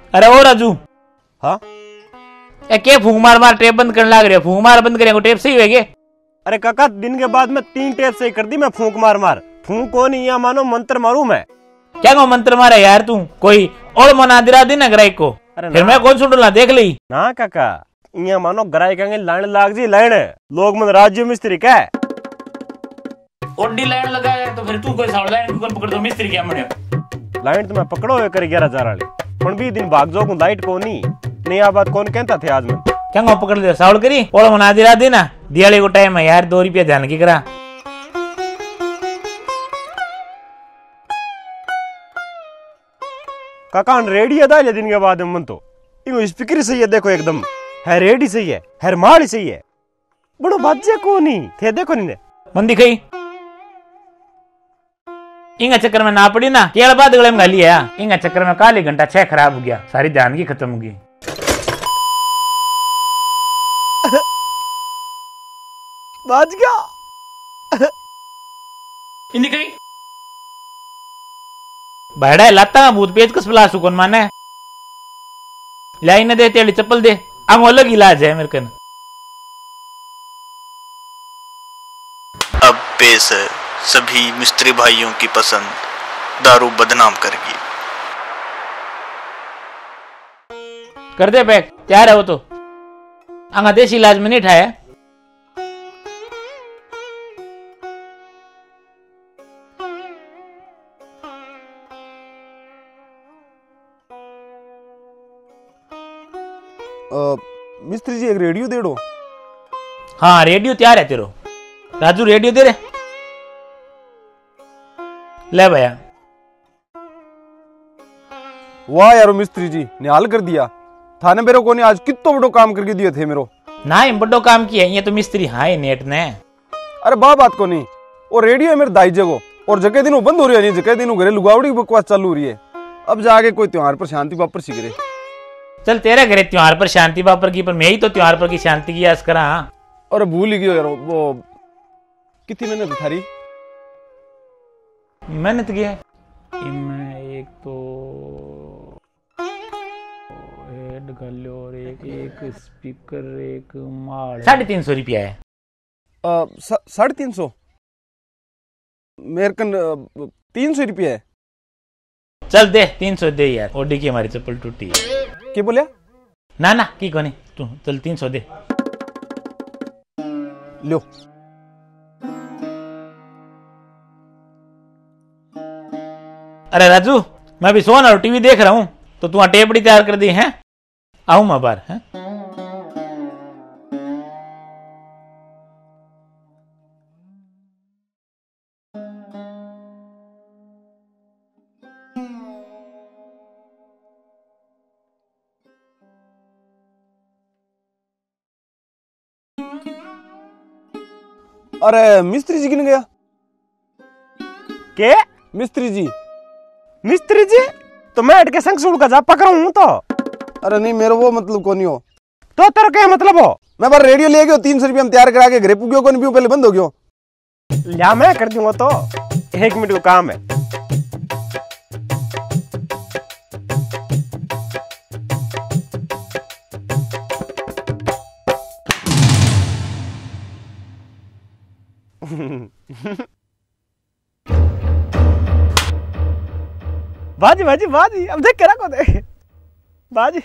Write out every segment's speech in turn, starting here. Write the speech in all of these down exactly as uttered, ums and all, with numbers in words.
अरे ओ राजू। हाँ ए के फूंक मार मार टेप बंद करने लाग रहे हो? फूंक मार बंद करेंगे टेप सही होगी? अरे काका दिन के बाद में तीन टेप सही कर दी मैं फूंक मार मार। फूंक को नहीं, या मानो मंत्र मारू मैं। क्या को मंत्र मारा यार तू? कोई और मना दिला दी ना ग्राहक को, फिर मैं कौन सुन देख ली ना काका। इया मानो ग्राहक कहेंगे लाइन लाग जी लाइन, लोग मन राज्य मिस्त्री क्या है ओडी लाइन लगाया तो फिर तू कोई सावड़ लाइन कौन पकड़ दो मिस्त्री क्या मने? लाइन तो मैं पकड़ो हुए कर ग्यारह हजार वाली, पण भी दिन भाग जो लाइट को नहीं नहीं आ बात कौन कहता थे आज में। क्या को पकड़ लिया सावड़ करी और मना दिला दी ना, दिवाली को टाइम है यार, दो रुपया ध्यान की करा। काका रेडी अदा दिन के बाद मन तो इन स्पीकर सही है, देखो एकदम है रेडी सही है, है माल सही है, बड़ो बाजे को नहीं थे देखो नहीं मन दिखाई इंगा चक्कर में ना पड़ी ना केवल बाद गले में गाली है। इंगा चक्कर में काली घंटा छह खराब हो गया, सारी ध्यान की खत्म हो गई। बाज गया इन दिखाई भाड़ा लाता भूत पेच कस पला सुकन माने लाई न दे तेरी चप्पल दे, आंगो अलग इलाज है मेरे कन। अब पेश है सभी मिस्त्री भाइयों की पसंद, दारू बदनाम करेगी। कर दे पैक, तैयार है वो तो। आंगा देसी इलाज में नहीं ठाया। मिस्त्री जी एक रेडियो दे दो। हाँ रेडियो तैयार है तेरो। राजू रेडियो दे रे। ले भैया। वाह यारो मिस्त्री जी निहाल कर दिया थाने मेरे को ने आज कितो बड़ो काम करके दिए थे मेरो। ना ही बड़ो काम किया ये तो मिस्त्री हाँ ही नेट ने। अरे बा बात को नहीं, और रेडियो है मेरे दाई जगो और जगह दिन बंद हो रही है, नहीं जगह दिन घरे लुगावड़ी बकवास चालू हो रही है। अब जाके कोई त्योहार पर शांति वापर सीख रहे। चल तेरे घरे त्योहार पर शांति वापर की, पर मैं ही तो त्योहार पर की शांति की आस करा। अरे भूल ही गयो यार, वो कितनी मेहनत थारी। मेहनत की है इनमें एक तो हेड गल्ले और एक एक स्पीकर एक माल साढ़े तीन सौ रुपया है। साढ़े तीन सौ मेरे कन तीन सौ रुपया है। चल दे तीन सौ दे यार, ओडी की हमारी चप्पल टूटी है। क्या बोलिया? ना ना की कोनी तू चल तीन सौ दे लो। अरे राजू मैं भी सोना और टीवी देख रहा हूँ, तो तू टेपड़ी तैयार कर दी है? आऊं मैं बार है? अरे मिस्त्री जी किन गया? के मिस्त्री जी? मिस्त्री जी तो मैं अटके संग सुड़ का जा पकड़ा हूं तो। अरे नहीं मेरा वो मतलब को नहीं हो। तो तेरा क्या मतलब हो? मैं बार रेडियो ले गयो तीन सौ रुपया में तैयार करा के घरे पुगियो को नहीं पियो, पहले बंद हो गयो। या मैं कर दूंगा तो एक मिनट का काम है। बाजी बाजी बाजी अब देख करा को देख बाजी।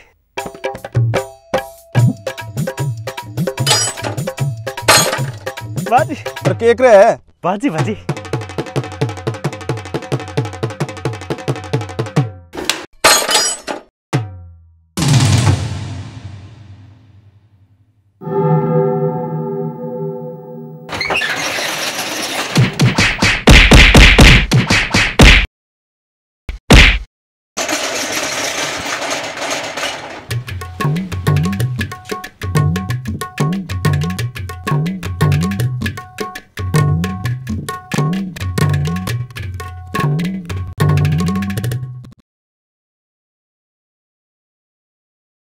बाजी पर केक रहे है बाजी बाजी।